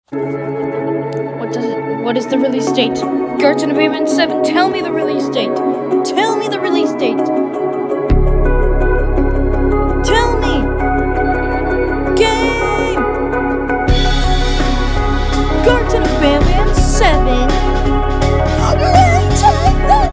What is the release date? Garten of BanBan 7, tell me the release date. Tell me the release date.